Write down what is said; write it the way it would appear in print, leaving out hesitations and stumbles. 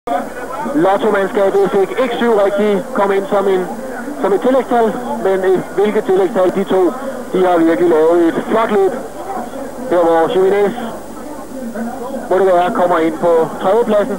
Lotto-mandskabet fik ikke 7 rigtige, kom ind som et tillægstal, men hvilket tillægstal de to, de har virkelig lavet et flot løb. Her hvor Jimenez, må det være, kommer ind på 3. pladsen.